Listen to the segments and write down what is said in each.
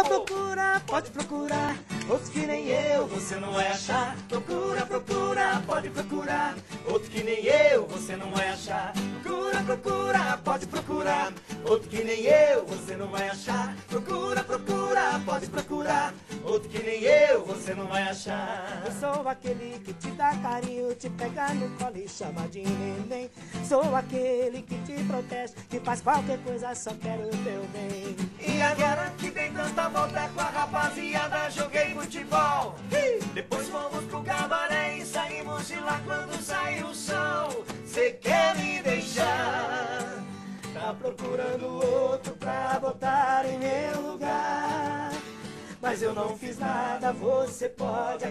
Procura, procura, pode procurar. Outros que nem eu, você não vai achar. Procura, procura, pode procurar. Outro que nem eu, você não vai achar. Procura, procura, pode procurar. Outro que nem eu, você não vai achar. Procura, procura, pode procurar. Outro que nem eu, você não vai achar. Eu sou aquele que te dá carinho, te pega no colo e chama de neném. Sou aquele que te protege, que faz qualquer coisa, só quero o teu bem. E agora que dei tanta volta com a rapaziada, joguei futebol. Depois fomos pro cabaré e saímos de lá quando saiu o sol. Cê quer me deixar? Tá procurando outro pra botar em meu lugar. Mas eu não fiz nada, você pode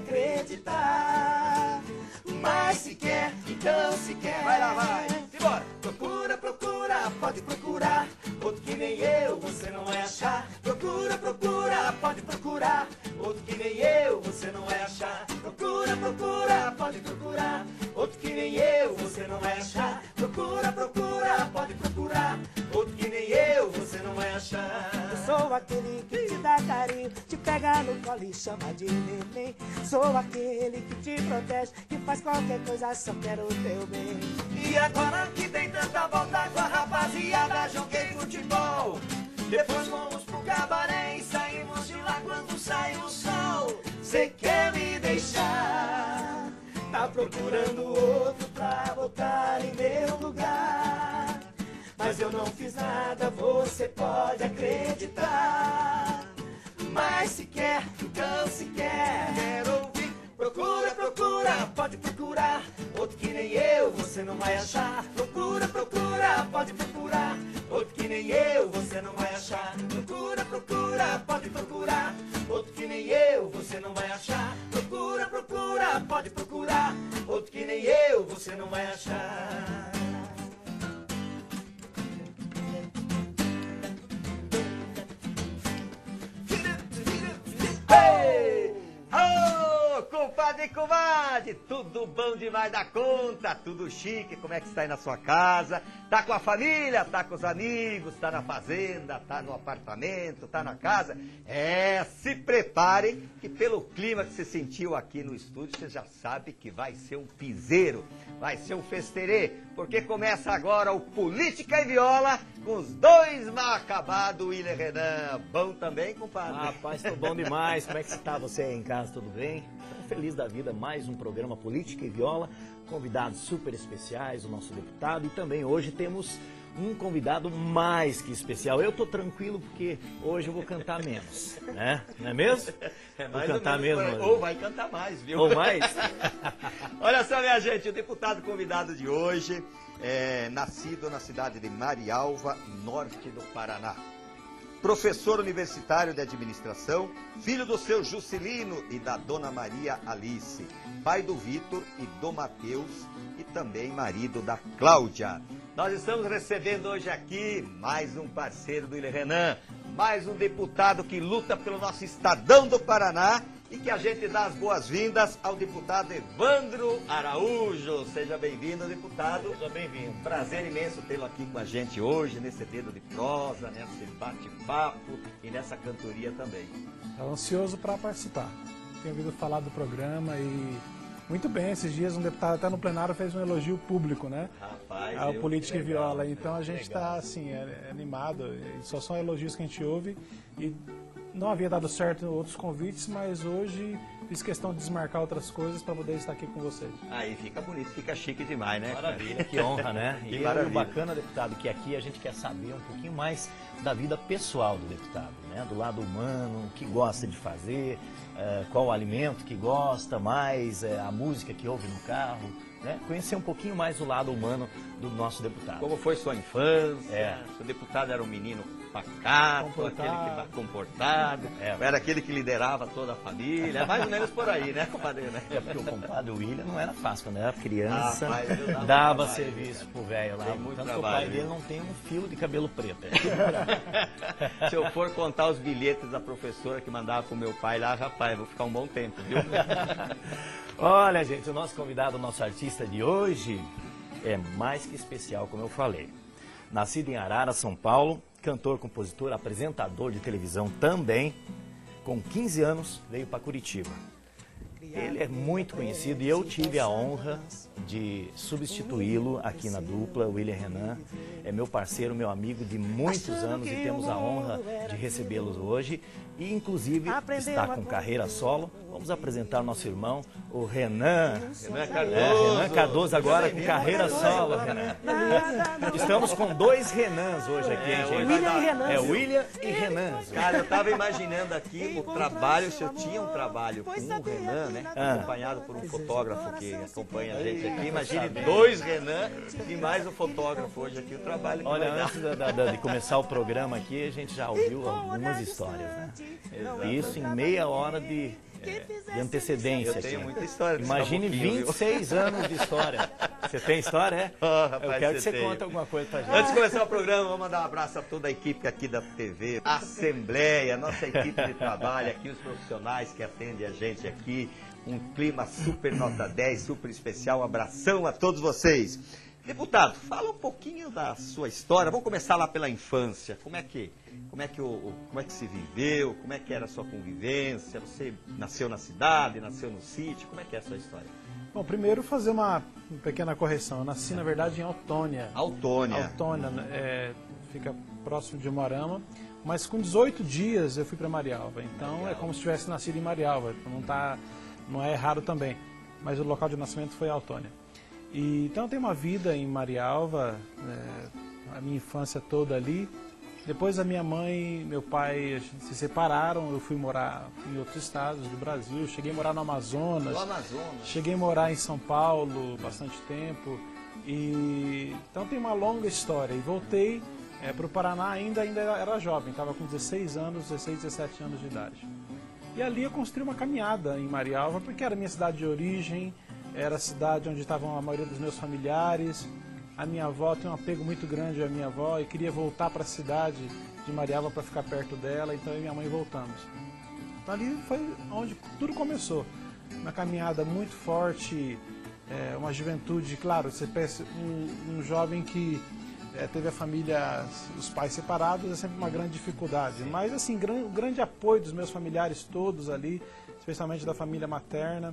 acreditar. Mas se quer, então se quer. Vai lá, vai. Simbora. Procura, procura, pode procurar. Outro que nem eu, você não vai achar. Procura, procura, pode procurar. Outro que nem eu, você não vai achar. Procura, procura, pode procurar. Outro que nem eu, você não vai achar. Procura, procura, pode procurar. Outro que nem eu, você não vai achar. Eu sou aquele que te dá carinho, te pega no colo e chama de neném. Sou aquele que te protege, que faz qualquer coisa, só quero o teu bem. E agora que tem tanta volta com a rapaziada, joguei futebol. Depois fomos pro cabaré e saímos de lá quando saiu o sol. Cê quer me deixar? Tá procurando outro pra botar em meu lugar. Mas eu não fiz nada, você pode acreditar. Mas se quer, então se quer. Quero ouvir. Procura, procura, pode procurar. Outro que nem eu, você não vai achar. Procura, procura, pode procurar. Outro que nem eu, você não vai achar. Procura, procura, pode procurar. Outro que nem eu, você não vai achar. Procura, procura, pode procurar. Outro que nem eu, você não vai achar. Ô, compadre e comadre, tudo bom demais da conta, tudo chique, como é que está aí na sua casa? Tá com a família, tá com os amigos, tá na fazenda, tá no apartamento, tá na casa? Se preparem que pelo clima que você sentiu aqui no estúdio, você já sabe que vai ser um piseiro, vai ser um festerê, porque começa agora o Política e Viola com os dois mal acabados, William Renan. Bom também, compadre? Rapaz, tô bom demais. Como é que está você aí em casa, tudo bem? Tô feliz da vida, mais um programa Política e Viola, convidados super especiais, o nosso deputado, e também hoje temos um convidado mais que especial. Eu tô tranquilo porque hoje eu vou cantar menos, né? Não é mesmo? Vou cantar menos. Ou vai cantar mais, viu? Ou mais? Olha só, minha gente, o deputado convidado de hoje é nascido na cidade de Marialva, norte do Paraná. Professor universitário de administração, filho do seu Juscelino e da dona Maria Alice, pai do Vitor e do Mateus e também marido da Cláudia. Nós estamos recebendo hoje aqui mais um parceiro do William Renan, mais um deputado que luta pelo nosso Estadão do Paraná e que a gente dá as boas-vindas ao deputado Evandro Araújo. Seja bem-vindo, deputado. Seja bem-vindo. Prazer imenso tê-lo aqui com a gente hoje, nesse dedo de prosa, nesse bate-papo e nessa cantoria também. Estou ansioso para participar. Tenho ouvido falar do programa e muito bem, esses dias um deputado até no plenário fez um elogio público, né? Rapaz, ao Política e legal, Viola. Então a gente está assim, animado. E só são elogios que a gente ouve. E não havia dado certo outros convites, mas hoje fiz questão de desmarcar outras coisas para poder estar aqui com vocês. Aí fica bonito, fica chique demais, né? Maravilha, que honra, né? Que e maravilha. o bacana, deputado, que aqui a gente quer saber um pouquinho mais da vida pessoal do deputado, né? Do lado humano, o que gosta de fazer, qual o alimento que gosta mais, a música que ouve no carro, né? Conhecer um pouquinho mais o lado humano do nosso deputado. Como foi sua infância? O deputado era um menino pacato, Comportado. aquele que comportado, era aquele que liderava toda a família, mais ou menos por aí, né, compadre? Né? Porque o compadre William não era fácil, quando era criança, Rapaz, eu dava dava trabalho, serviço pro velho lá. Tem muito Tanto que o trabalho, pai dele viu? não tem um fio de cabelo preto. Se eu for contar os bilhetes da professora que mandava pro meu pai lá, rapaz, vou ficar um bom tempo, viu? Olha, gente, o nosso convidado, o nosso artista de hoje é mais que especial, como eu falei. Nascido em Arara, São Paulo, cantor, compositor, apresentador de televisão também, com 15 anos, veio para Curitiba. Ele é muito conhecido e eu tive a honra de substituí-lo aqui na dupla. O William Renan é meu parceiro, meu amigo de muitos anos e temos a honra de recebê-los hoje. E inclusive está com carreira solo. Vamos apresentar o nosso irmão, o Renan. Renan Cardoso agora com carreira solo. Renan. Estamos com 2 Renans hoje aqui, hein, gente? William e Renan. William e Renan. Cara, eu tava imaginando aqui o trabalho, se eu tinha um trabalho com o Renan, né? Acompanhado por um fotógrafo que acompanha a gente aqui. Imagine 2 Renan e mais um fotógrafo hoje aqui, o trabalho que Olha, vai dar. antes de começar o programa aqui, a gente já ouviu algumas histórias, né? Isso em meia hora de antecedência. Eu tenho aqui. muita história desse Imagine caboclinho, viu? 26 anos de história. Você tem história, é? Oh, rapaz, Eu quero que você tem. conte alguma coisa pra gente. Antes de começar o programa, vou mandar um abraço a toda a equipe aqui da TV, Assembleia, nossa equipe de trabalho aqui, os profissionais que atendem a gente aqui. Um clima super nota 10, super especial. Um abração a todos vocês. Deputado, fala um pouquinho da sua história. Vamos começar lá pela infância. Como é que se viveu? Como é que era a sua convivência? Você nasceu na cidade, nasceu no sítio? Como é que é a sua história? Bom, primeiro fazer uma pequena correção. Eu nasci, na verdade, em Autônia. Autônia. Autônia, fica próximo de Umuarama. Mas com 18 dias eu fui para Marialva. Então Legal. é como se tivesse nascido em Marialva. Não é errado também. Mas o local de nascimento foi Autônia. Então eu tenho uma vida em Marialva, a minha infância toda ali. Depois a minha mãe e meu pai se separaram, eu fui morar em outros estados do Brasil, cheguei a morar no Amazonas. Cheguei a morar em São Paulo bastante tempo. Então tem uma longa história. E voltei para o Paraná ainda era jovem, estava com 16 anos, 16, 17 anos de idade. E ali eu construí uma caminhada em Marialva, porque era a minha cidade de origem, era a cidade onde estavam a maioria dos meus familiares. A minha avó tem um apego muito grande à minha avó e queria voltar para a cidade de Marialva para ficar perto dela, então eu e minha mãe voltamos. Então ali foi onde tudo começou. Uma caminhada muito forte, uma juventude, claro, você pensa um jovem que teve a família, os pais separados, é sempre uma grande dificuldade. Mas assim, o grande apoio dos meus familiares todos ali, especialmente da família materna.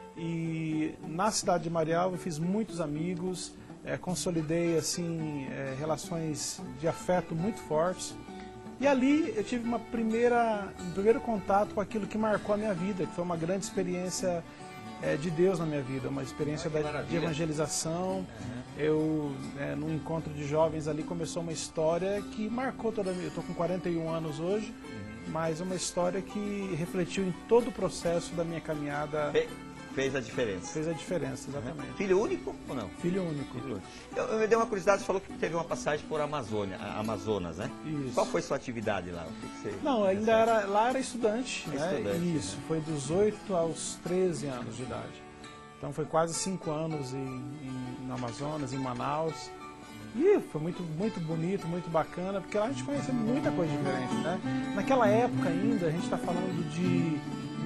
E na cidade de Marialva eu fiz muitos amigos, consolidei assim relações de afeto muito fortes. E ali eu tive um primeiro contato com aquilo que marcou a minha vida, que foi uma grande experiência de Deus na minha vida, uma experiência de evangelização. Eu, num encontro de jovens ali, começou uma história que marcou toda a minha... Eu estou com 41 anos hoje, mas uma história que refletiu em todo o processo da minha caminhada. Fez a diferença. Fez a diferença, exatamente. Filho único ou não? Filho único. Eu me dei uma curiosidade, você falou que teve uma passagem por Amazonas, né? Isso. Qual foi sua atividade lá? Não, lá era estudante, né? Estudante, Isso, foi dos 8 aos 13 anos de idade. Então foi quase 5 anos no Amazonas, em Manaus. E foi muito, muito bonito, muito bacana, porque lá a gente conheceu muita coisa diferente, né? Naquela época ainda, a gente está falando de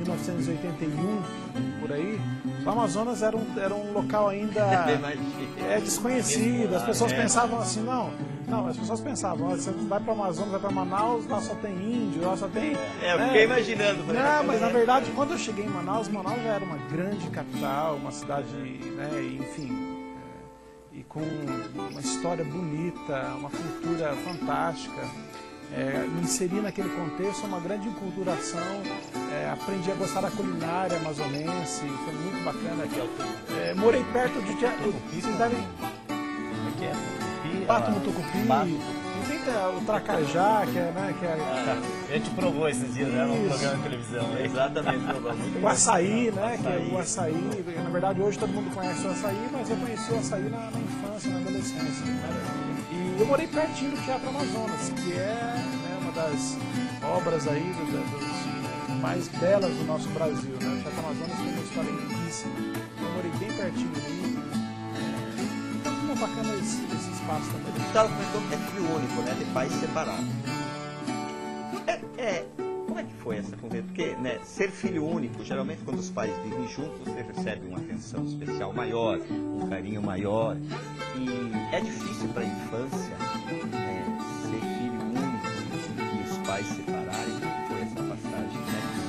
1981, por aí, o Amazonas era um local ainda desconhecido. As pessoas pensavam assim, as pessoas pensavam, você vai para o Amazonas, vai para Manaus, lá só tem índio, lá só tem... eu fiquei imaginando. Não, mas na verdade, quando eu cheguei em Manaus já era uma grande capital, uma cidade, enfim, e com uma história bonita, uma cultura fantástica. Me inseri naquele contexto, uma grande enculturação, aprendi a gostar da culinária amazonense, foi muito bacana. Morei perto de... Vocês devem... Pato no Tucupi, o tracajá, A gente provou esses dias, né, no programa de televisão. Né? Exatamente. O açaí, né, que é o açaí. Na verdade, hoje todo mundo conhece o açaí, mas eu conheci o açaí na infância, na adolescência. E eu morei pertinho do Teatro Amazonas, que é uma das obras aí dos mais belas do nosso Brasil. Né? O Teatro Amazonas tem uma história lindíssima. Eu morei bem pertinho ali. Então, muito bacana esse espaço também. Você estava comentando que é filho único, né? De pais separados. Como é que foi essa conversa? Porque, ser filho único, geralmente quando os pais vivem juntos, você recebe uma atenção especial maior, um carinho maior. E é difícil para a infância ser filho único e os pais separarem. Como foi essa passagem? Como é que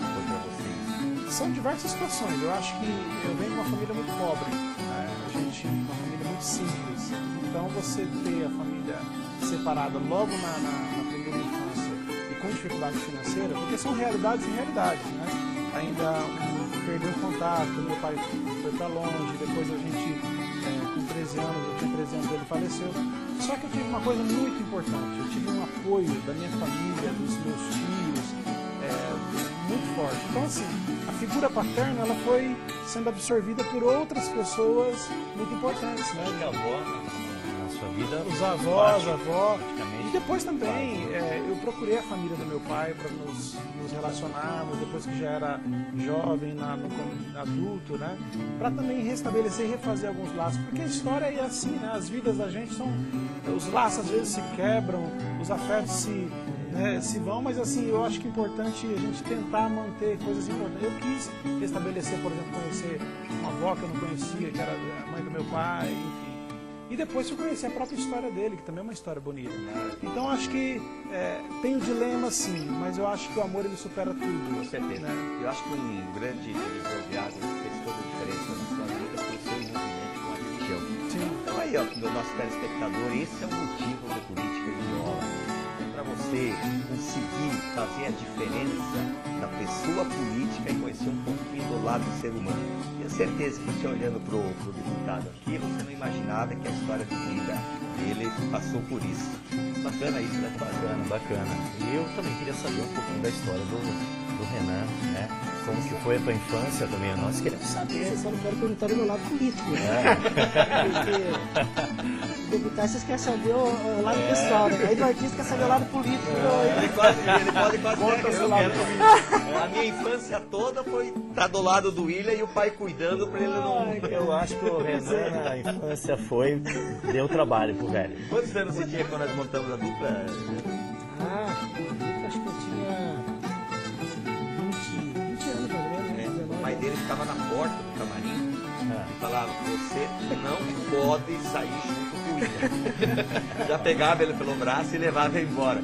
são diversas situações. Eu acho que eu venho de uma família muito pobre, né? A gente uma família muito simples. Então você ter a família separada logo na primeira infância e com dificuldade financeira, porque são realidades e realidades, né? Ainda perdeu o contato, meu pai foi para longe, depois a gente, com 13 anos, eu tinha 13 anos, ele faleceu. Só que eu tive uma coisa muito importante, eu tive um apoio da minha família, dos meus tios, muito forte. Então, assim, a figura paterna, ela foi sendo absorvida por outras pessoas muito importantes, né? E a avó, na sua vida? Os avós, a avó. Praticamente. E depois também, eu procurei a família do meu pai para nos relacionarmos, depois que já era jovem, no adulto, né? Para também restabelecer e refazer alguns laços. Porque a história é assim, né? As vidas da gente são... Os laços às vezes se quebram, os afetos se vão, mas assim, eu acho que é importante a gente tentar manter coisas importantes. Eu quis restabelecer, por exemplo, conhecer uma avó que eu não conhecia, que era a mãe do meu pai, enfim. E depois eu conheci a própria história dele, que também é uma história bonita. Então acho que tem o dilema sim, mas eu acho que o amor ele supera tudo. Com certeza. Né? Eu acho que um grande divisor de águas que fez toda a diferença na sua vida foi o seu envolvimento com a religião. Sim. Então aí, ó, do nosso telespectador, esse é o motivo do Política e Viola. É para você conseguir fazer a diferença da pessoa política e conhecer um pouquinho do lado do ser humano. Tenho certeza que você olhando pro deputado aqui, você não imaginava que a história de vida dele passou por isso. Bacana isso, né? Bacana. E eu também queria saber um pouquinho da história do Renan, né? Como que foi a tua infância também? Nós queremos saber. Vocês só não querem perguntar do meu lado político, né? Porque o deputado vocês querem saber o lado pessoal, né? Aí do artista quer saber o lado político. Ele pode quase o seu eu lado quero. A minha infância toda foi estar do lado do William e o pai cuidando para ele não... Eu acho que o Renan na infância deu trabalho pro velho. Quantos anos você tinha quando nós montamos a dupla? Acho que eu tinha 20 anos, mais ou menos, né? O pai dele ficava na porta do camarim e falava, você não pode sair junto com o William. Já pegava ele pelo braço e levava ele embora.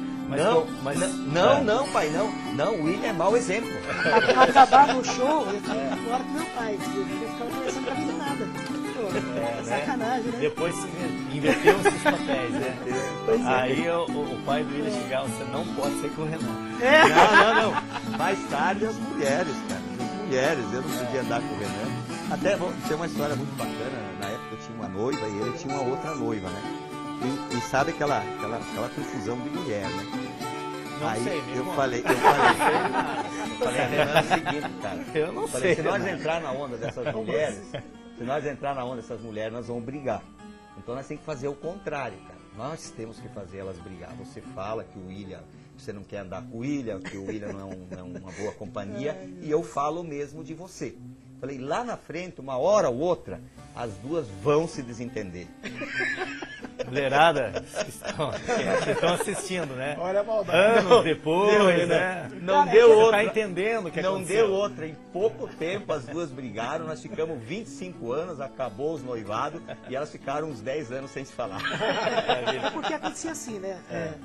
Não, pai, não. Não, o William é mau exemplo. Acabava o show, eu ficava fora com meu pai. Eu ficava conversando com a meninada. Sacanagem, né? Depois inverteu esses papéis, né? Pois é. Aí o pai do William chegava, você não pode sair com o Renan. Não. Mais tarde as mulheres, cara. As mulheres, eu não podia andar com o Renan. Até tem uma história muito bacana. Na época eu tinha uma noiva e ele tinha uma outra noiva, né? E sabe aquela confusão de mulher, né? Não aí sei, eu mesmo. falei, Renan, é o seguinte, cara. Eu não Falei, sei. se nós entrar na onda dessas mulheres, nós vamos brigar. Então nós temos que fazer o contrário, cara. Nós temos que fazer elas brigar. Você fala que o William, você não quer andar com o William, que o William não é uma boa companhia, e eu falo mesmo de você. Falei, lá na frente, uma hora ou outra, as duas vão se desentender. Mulherada, que estão assistindo, né? Olha a maldade. Anos depois, né? Não Cara, deu você outra. tá entendendo o que Não aconteceu. deu outra. Em pouco tempo as duas brigaram, nós ficamos 25 anos, acabou os noivados e elas ficaram uns 10 anos sem se falar. Porque acontecia assim, né?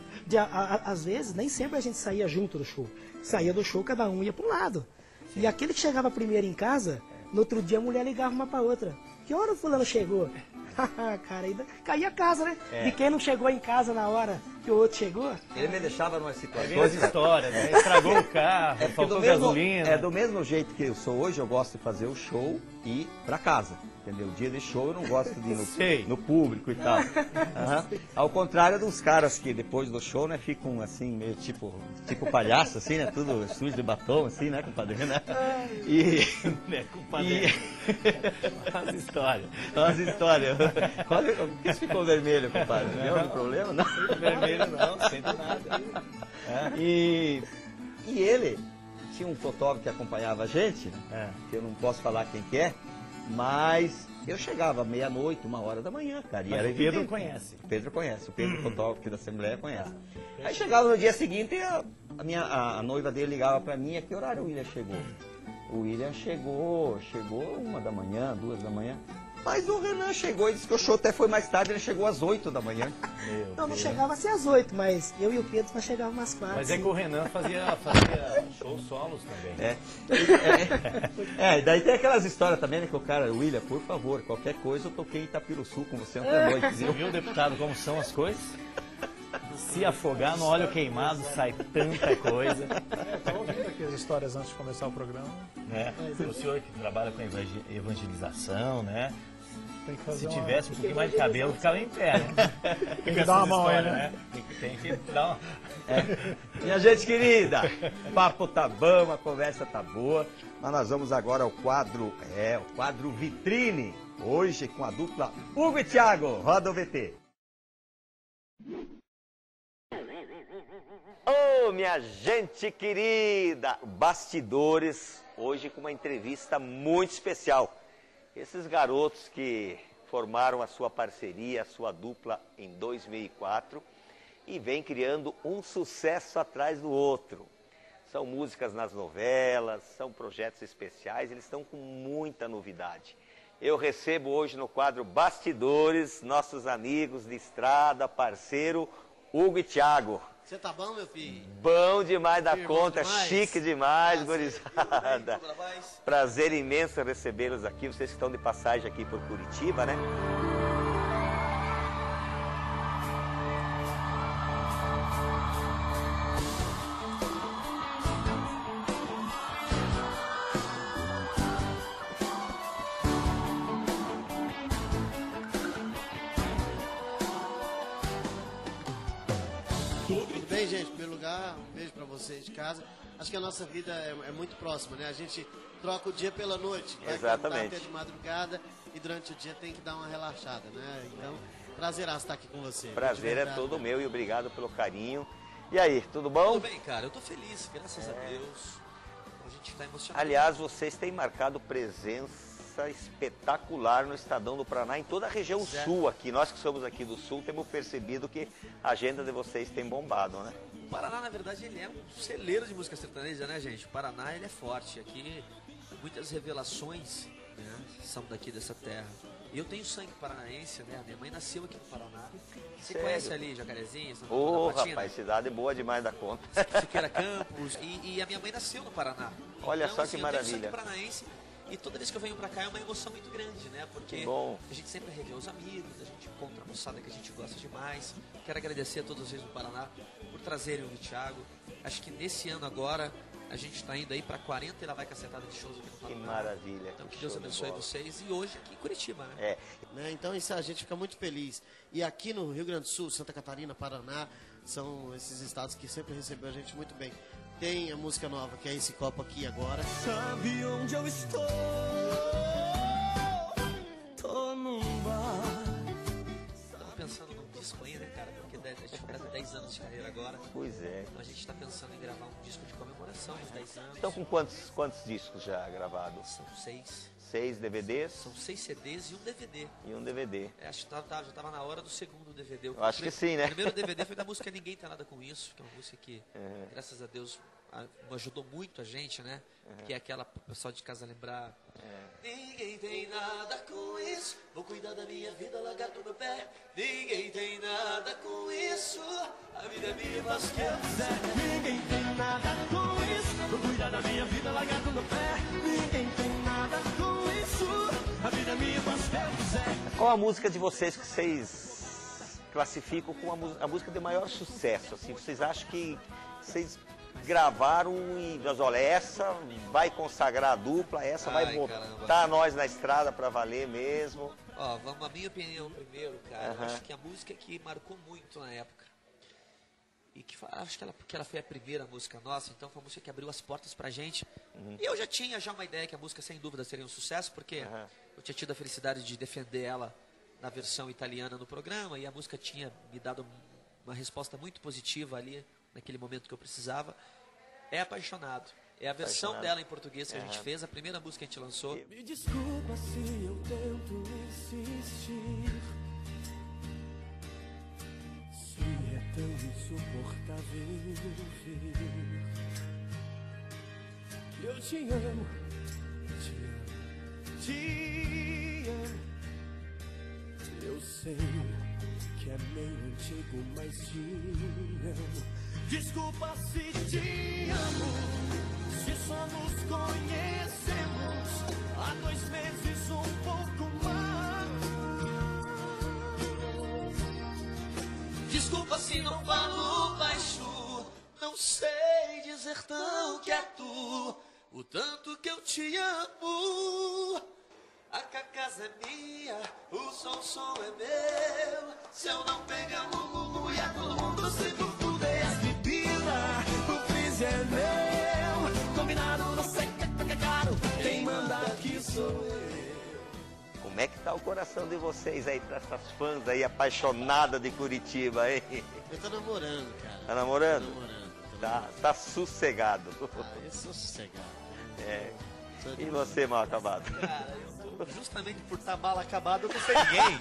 Às vezes, nem sempre a gente saía junto do show. Saía do show, cada um ia para um lado. E aquele que chegava primeiro em casa, no outro dia a mulher ligava uma para outra. Que hora o fulano chegou? Cara, aí caía a casa, né? E quem não chegou em casa na hora que o outro chegou? Ele me deixava numa Duas situação. histórias, né? Estragou o carro, Porque faltou gasolina. do mesmo jeito que eu sou hoje, eu gosto de fazer o show e ir pra casa. Entendeu? Dia de show eu não gosto de ir no público e tal. Ao contrário dos caras que depois do show, né, ficam assim, meio tipo palhaço, assim, né? Tudo sujo de batom, assim, né, compadre? Né? Né, compadre? As histórias. As histórias. Olha, por que você ficou vermelho, compadre? Deu algum problema? Não. Vermelho não, sem nada. E ele tinha um fotógrafo que acompanhava a gente, que eu não posso falar quem que é, mas eu chegava meia-noite, 1h da manhã, cara. E era o Pedro evidente. conhece. O Pedro conhece, o Pedro fotógrafo aqui da Assembleia conhece. Aí chegava no dia seguinte, a noiva dele ligava pra mim, a que horário o William chegou? O William chegou 1h da manhã, 2h da manhã. Mas o Renan chegou e disse que o show até foi mais tarde, ele chegou às 8 da manhã. Não chegava assim às 8, mas eu e o Pedro nós chegávamos às 4. Mas é que o Renan fazia shows solos também. E daí tem aquelas histórias também, né, que o cara, William, por favor, qualquer coisa, eu toquei em Itapiruçu com você ontem à noite, Você viu? viu, deputado, como são as coisas? Se afogar no óleo queimado, sai tanta coisa. Estou ouvindo aqui as histórias antes de começar o programa. Né? O senhor que trabalha com evangelização, né? Tem que fazer Se uma... tivesse um pouquinho mais de cabelo, ficava em pé, né? Tem que dar uma mão aí, né? Tem que dar uma... Minha gente querida, o papo tá bom, a conversa tá boa, mas nós vamos agora ao quadro Vitrine, hoje com a dupla Hugo e Thiago. Roda o VT. Ô, minha gente querida, bastidores, hoje com uma entrevista muito especial. Esses garotos que formaram a sua parceria, a sua dupla em 2004 e vem criando um sucesso atrás do outro. São músicas nas novelas, são projetos especiais, eles estão com muita novidade. Eu recebo hoje no quadro Bastidores, nossos amigos de estrada, parceiro, Hugo e Thiago. Você tá bom, meu filho? Bom demais da Irmão conta, demais. chique demais, Ah, gurizada. Prazer imenso recebê-los aqui, vocês que estão de passagem aqui por Curitiba, né? Tudo bem, gente? Em primeiro lugar, um beijo pra vocês de casa. Acho que a nossa vida é muito próxima, né? A gente troca o dia pela noite. Vai Exatamente. cantar até de madrugada e durante o dia tem que dar uma relaxada, né? Então, prazeraço estar aqui com você. Prazer De é verdade, todo né? meu e obrigado pelo carinho. E aí, tudo bom? Tudo bem, cara. Eu tô feliz, graças a Deus. A gente tá emocionado. Aliás, vocês têm marcado presença espetacular no Estadão do Paraná, em toda a região sul aqui. Nós que somos aqui do sul temos percebido que a agenda de vocês tem bombado, né? O Paraná, na verdade, ele é um celeiro de música sertaneja, né, gente? O Paraná, ele é forte. Aqui, muitas revelações, né, são daqui dessa terra. E eu tenho sangue paranaense, né? A minha mãe nasceu aqui no Paraná. Você Sério? conhece ali Jacarezinho, Santa Ô, Patina, rapaz, cidade boa demais da conta. Siqueira Campos. E a minha mãe nasceu no Paraná. Olha Então, só assim, que eu tenho maravilha. sangue paranaense. E toda vez que eu venho pra cá é uma emoção muito grande, né? Porque Que bom. a gente sempre revê os amigos, a gente encontra a moçada que a gente gosta demais. Quero agradecer a todos vocês do Paraná por trazerem o Thiago. Acho que nesse ano agora a gente está indo aí para 40 e lá vai cacetada de shows aqui no Que Paraná. maravilha. Então que show Deus de abençoe bola. vocês. E hoje aqui em Curitiba, né? É, Né? Então isso a gente fica muito feliz. E aqui no Rio Grande do Sul, Santa Catarina, Paraná, são esses estados que sempre recebeu a gente muito bem. Tem a música nova, que é esse copo aqui agora. Sabe onde eu estou? Tô num bar. Estamos pensando num disco ainda, cara, porque a gente completa 10 anos de carreira agora. pois é. Então a gente está pensando em gravar um disco de comemoração dos 10 anos. Estão com quantos discos já gravados? São 6. 6 DVDs São 6 CDs e um DVD. e um DVD. Acho que já estava na hora do segundo DVD. Eu acho que sim, né? O primeiro DVD foi da música Ninguém Tem Nada Com Isso, que é uma música que, graças a Deus, ajudou muito a gente, né? Que é aquela, pro pessoal de casa lembrar. Ninguém tem nada com isso, vou cuidar da minha vida, largar do meu pé. Ninguém tem nada com isso, a vida é minha, faço o que eu quiser. Ninguém tem nada com isso. Vou cuidar da minha vida, largar do meu pé. Ninguém tem nada com isso. A vida é minha, faço o que eu quiser. Qual a música de vocês que vocês classificam como a música de maior sucesso? Assim, vocês acham que vocês gravaram e olha, essa vai consagrar a dupla, essa vai Ai, botar caramba. nós na estrada pra valer mesmo? Ó, vamos a minha opinião primeiro, cara. Eu Aham. acho que a música que marcou muito na época. E que acho que ela foi a primeira música nossa, então foi a música que abriu as portas pra gente. E eu já tinha uma ideia que a música sem dúvida seria um sucesso, porque eu tinha tido a felicidade de defender ela na versão italiana no programa, e a música tinha me dado uma resposta muito positiva ali, naquele momento que eu precisava. É Apaixonado. É a versão Apaixonado. dela em português que a gente fez, a primeira música que a gente lançou. Me desculpa se eu tento insistir. Se é tão insuportável ver que eu te amo, te amo, te amo. Eu sei que é meio antigo, mas te amo. Desculpa se te amo, se só nos conhecemos há 2 meses, um pouco mais. Desculpa se não falo baixo, não sei dizer tão quieto o tanto que eu te amo. A casa é minha, o som é meu. Se eu não pegar mulher, todo mundo se fuder. As bebidas, o freezer é meu. Combinado, não sei que é caro. Quem manda aqui sou eu. Como é que tá o coração de vocês aí, para essas fãs aí apaixonadas de Curitiba, hein? Eu tô namorando, cara. Tá namorando? Tô namorando. Tá sossegado. Eu sou sossegado. É. E você, mal acabado? Cara, eu tô, justamente por estar mal acabado, eu tô sem ninguém.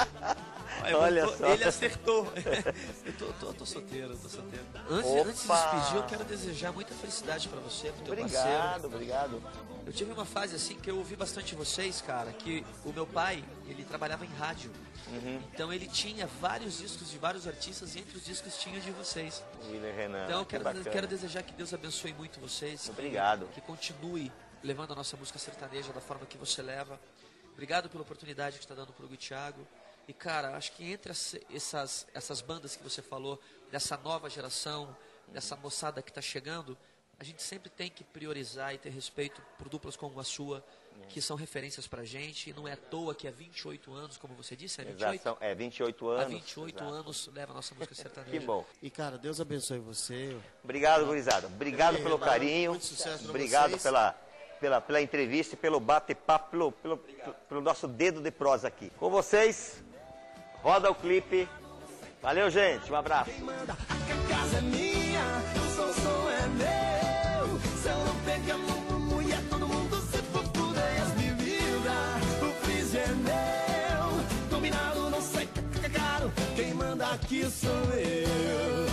Olha só. Ele acertou. Eu tô solteiro, eu tô solteiro. Antes de despedir, eu quero desejar muita felicidade pra você, pro teu parceiro. Obrigado. Eu tive uma fase assim que eu ouvi bastante vocês, cara, que o meu pai, ele trabalhava em rádio. Então ele tinha vários discos de vários artistas e entre os discos tinha de vocês. William Renan, Então eu que quero desejar que Deus abençoe muito vocês. Obrigado. Que continue levando a nossa música sertaneja da forma que você leva. Obrigado pela oportunidade que está dando pro Hugo e Thiago. E cara, acho que entre essas bandas que você falou, dessa nova geração, dessa moçada que está chegando, a gente sempre tem que priorizar e ter respeito por duplas como a sua, que são referências pra gente. E não é à toa que há 28 anos, como você disse, é 28? Exato, 28 anos. Há 28 anos leva a nossa música sertaneja. Que bom. E cara, Deus abençoe você. Obrigado, gurizada. Obrigado pelo carinho. Muito sucesso pra Obrigado vocês. pela entrevista e pelo bate-papo, pelo nosso dedo de prosa aqui. Com vocês, roda o clipe. Valeu, gente. Um abraço. Quem manda, a casa é minha, o som é meu. Se eu não pegar mulher, todo mundo se fuder. As bebidas, o freezer é meu. Combinado, não sei que é caro. Quem manda aqui sou eu.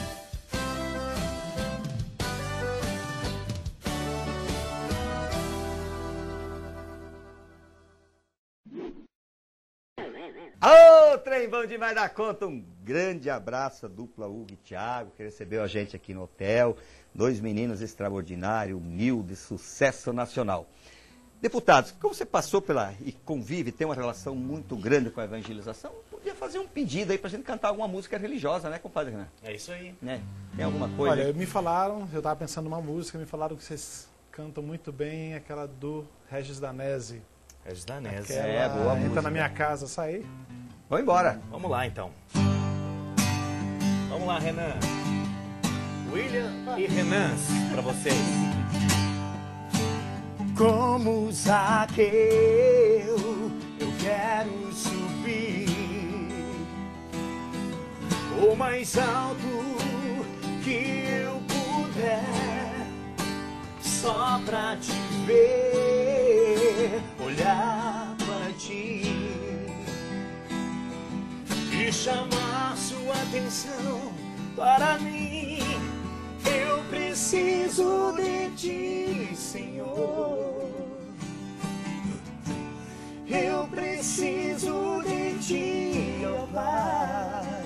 Ô, trem bom demais da conta. Um grande abraço à dupla Hugo e Thiago, que recebeu a gente aqui no hotel. 2 meninos extraordinários, humildes, sucesso nacional. Deputados, como você passou e convive, tem uma relação muito grande com a evangelização, podia fazer um pedido aí pra gente cantar alguma música religiosa, né, compadre Renan? É isso aí. Né? Tem alguma coisa? Olha, me falaram, eu estava pensando numa música, me falaram que vocês cantam muito bem aquela do Regis Danese. Regis Danese. Aquela boa Entra música. na Minha Casa, sai. Vamos embora. Vamos lá, então. Vamos lá, Renan. William e Renan, pra vocês. Como Zaqueu, eu quero subir o mais alto que eu puder, só pra te ver, olhar pra ti e chamar sua atenção para mim. Eu preciso de ti, Senhor. Eu preciso de ti, ó Pai.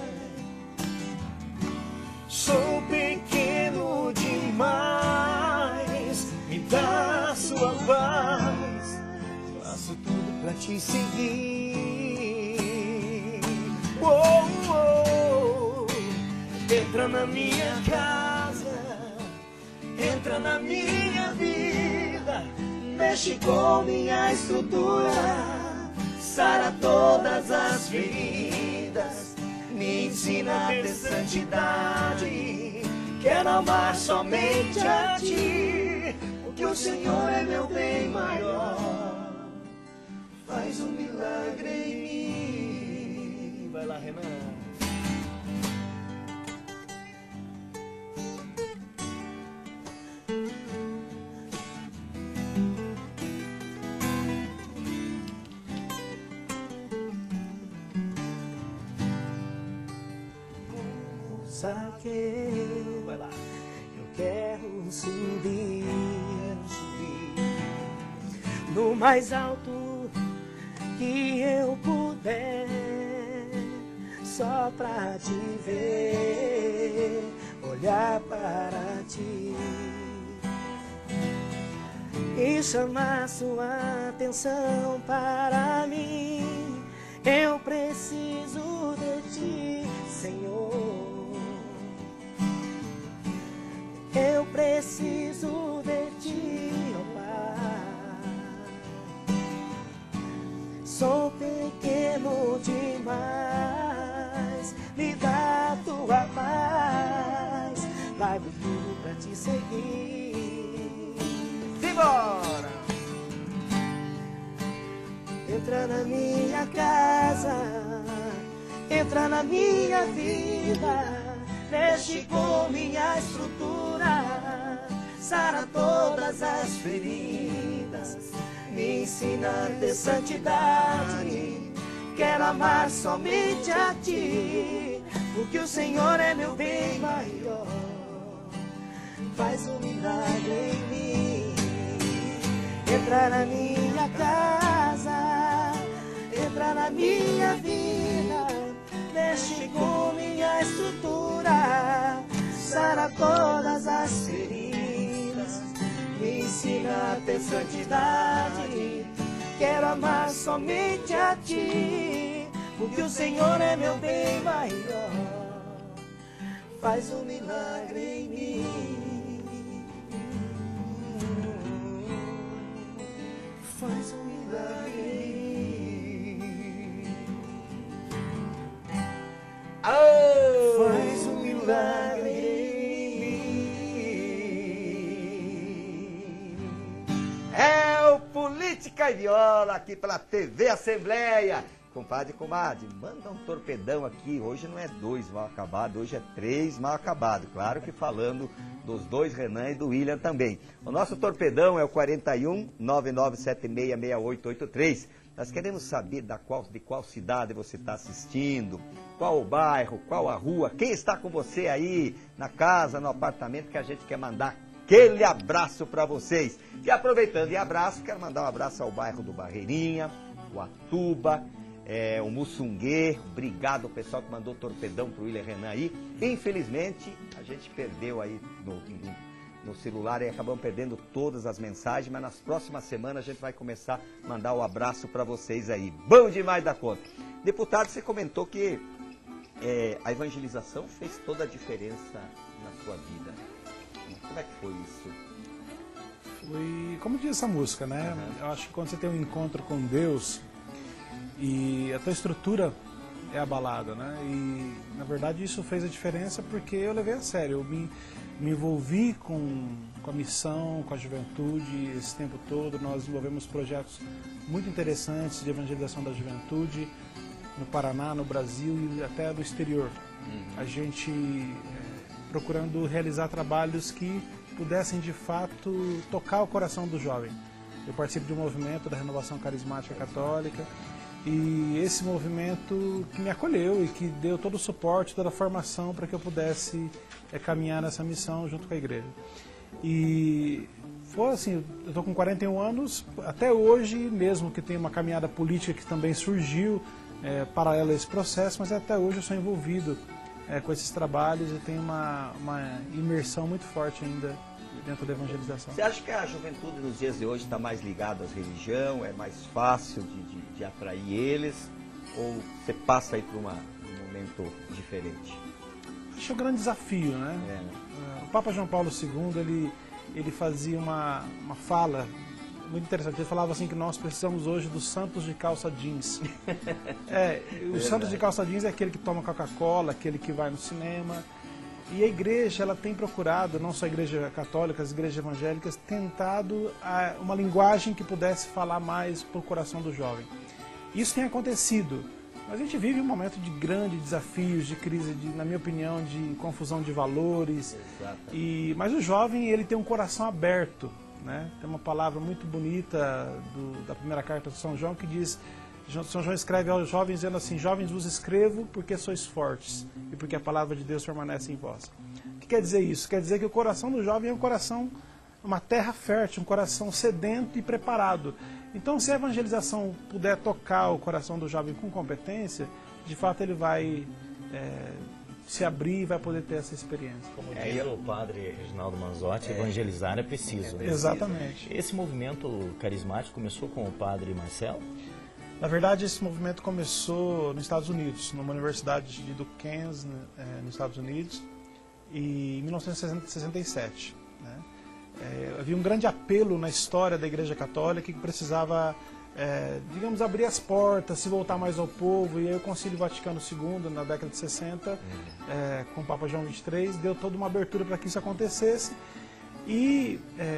Sou pequeno demais, me dá sua paz. Faço tudo pra te seguir. Oh, oh. Entra na minha casa, entra na minha vida, mexe com minha estrutura, sara todas as feridas, me ensina a ter santidade, quero amar somente a ti, porque o Senhor é meu bem maior, faz um milagre em mim. Vai lá, Renan. Zaqueu, vai lá. Eu quero subir no mais alto que eu puder, só pra te ver, olhar para ti e chamar sua atenção para mim. Eu preciso de ti, Senhor. Eu preciso de ti, ó Pai. Sou pequeno demais, me dá tua paz. Largo tudo pra te seguir. Simbora! Entra na minha casa, entra na minha vida, mexe com minha estrutura, sara todas as feridas, me ensina a ter santidade. Quero amar somente a ti, porque o Senhor é meu bem maior. Faz um milagre em mim. Entra na minha casa, entra na minha vida, mexe com minha estrutura, sara todas as feridas, me ensina a ter santidade. Quero amar somente a ti, porque o Senhor é meu bem maior. Faz um milagre em mim. Faz um milagre em mim. Faz um milagre em mim. É o Política e Viola aqui pela TV Assembleia. Compadre e comadre, manda um torpedão aqui. Hoje não é 2 mal acabado, hoje é 3 mal acabado. Claro que falando dos dois, Renan e do William também. O nosso torpedão é o 41 99766883. Nós queremos saber de qual cidade você está assistindo, qual o bairro, qual a rua, quem está com você aí na casa, no apartamento, que a gente quer mandar aquele abraço para vocês. E aproveitando e abraço, quero mandar um abraço ao bairro do Barreirinha, o Atuba, o Mussungue. Obrigado ao pessoal que mandou torpedão pro William Renan aí. Infelizmente, a gente perdeu aí no celular e acabamos perdendo todas as mensagens, mas nas próximas semanas a gente vai começar a mandar o abraço para vocês aí. Bom demais da conta. Deputado, você comentou que a evangelização fez toda a diferença na sua vida. Como é que foi isso? Foi, como diz essa música, né? Eu acho que quando você tem um encontro com Deus e a tua estrutura é abalada, né? E na verdade isso fez a diferença porque eu levei a sério, eu me envolvi com a missão, com a juventude esse tempo todo. Nós desenvolvemos projetos muito interessantes de evangelização da juventude no Paraná, no Brasil e até do exterior. A gente procurando realizar trabalhos que pudessem de fato tocar o coração do jovem. Eu participo de um movimento da Renovação Carismática Católica e esse movimento que me acolheu e que deu todo o suporte, toda a formação para que eu pudesse caminhar nessa missão junto com a igreja. E foi assim, eu estou com 41 anos, até hoje, mesmo que tenha uma caminhada política que também surgiu paralela a esse processo, mas até hoje eu sou envolvido com esses trabalhos e tenho uma imersão muito forte ainda dentro da evangelização. Você acha que a juventude nos dias de hoje está mais ligada à religião, é mais fácil de atrair eles, ou você passa aí por um momento diferente? Acho que é um grande desafio, né? O Papa João Paulo II, ele fazia uma fala muito interessante. Ele falava assim que nós precisamos hoje dos santos de calça jeans. Os santos de calça jeans é aquele que toma Coca-Cola, aquele que vai no cinema. E a igreja, ela tem procurado, não só a igreja católica, as igrejas evangélicas, tentado uma linguagem que pudesse falar mais para o coração do jovem. Isso tem acontecido. Mas a gente vive um momento de grandes desafios, de crise, na minha opinião, de confusão de valores. Mas o jovem, ele tem um coração aberto, né? Tem uma palavra muito bonita da primeira carta de São João que diz, São João escreve aos jovens dizendo assim: jovens vos escrevo porque sois fortes e porque a palavra de Deus permanece em vós. O que quer dizer isso? Quer dizer que o coração do jovem é um coração, uma terra fértil, um coração sedento e preparado. Então, se a evangelização puder tocar o coração do jovem com competência, de fato ele vai se abrir e vai poder ter essa experiência. Como diz o padre Reginaldo Manzotti, evangelizar é preciso. Né? Exatamente. Esse movimento carismático começou com o padre Marcelo? Na verdade, esse movimento começou nos Estados Unidos, numa universidade de Duquesne, nos Estados Unidos, em 1967. Né? Havia um grande apelo na história da Igreja Católica que precisava, digamos, abrir as portas, se voltar mais ao povo, e aí o Concílio Vaticano II, na década de 60, com o Papa João XXIII, deu toda uma abertura para que isso acontecesse, e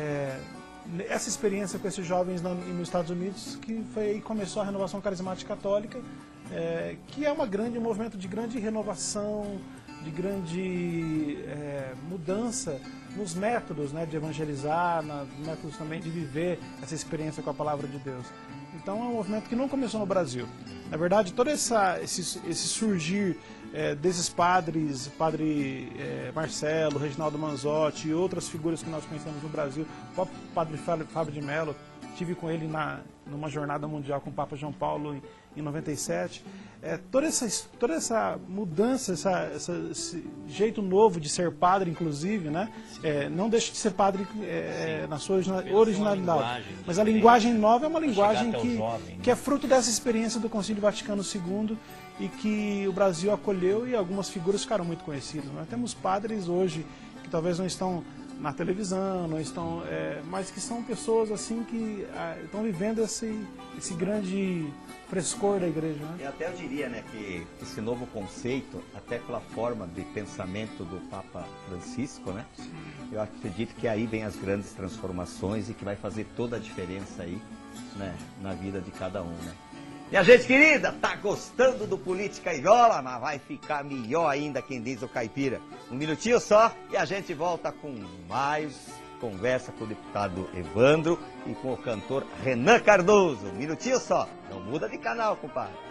essa experiência com esses jovens nos Estados Unidos, que foi aí que começou a renovação carismática católica, que é um movimento de grande renovação, de grande mudança nos métodos, né, de evangelizar, nos métodos também de viver essa experiência com a palavra de Deus. Então é um movimento que não começou no Brasil. Na verdade, todo esse surgir desses padres, Padre Marcelo, Reginaldo Manzotti e outras figuras que nós conhecemos no Brasil, o próprio Padre Fábio de Mello, estive com ele numa jornada mundial com o Papa João Paulo em 97. Toda essa mudança, esse jeito novo de ser padre, inclusive, né? Não deixa de ser padre na sua originalidade. Mas a linguagem nova é uma linguagem que é fruto dessa experiência do Concílio Vaticano II e que o Brasil acolheu, e algumas figuras ficaram muito conhecidas. Nós temos padres hoje que talvez não estão na televisão, não estão, mas que são pessoas assim que estão vivendo esse grande frescor da igreja, né? E até eu diria, né, que esse novo conceito, até pela forma de pensamento do Papa Francisco, né? Eu acredito que aí vem as grandes transformações e que vai fazer toda a diferença aí, né, na vida de cada um, né? Minha gente querida, tá gostando do Política e Viola? Mas vai ficar melhor ainda, quem diz o caipira. Um minutinho só e a gente volta com mais conversa com o deputado Evandro e com o cantor Renan Cardoso. Um minutinho só. Não muda de canal, compadre.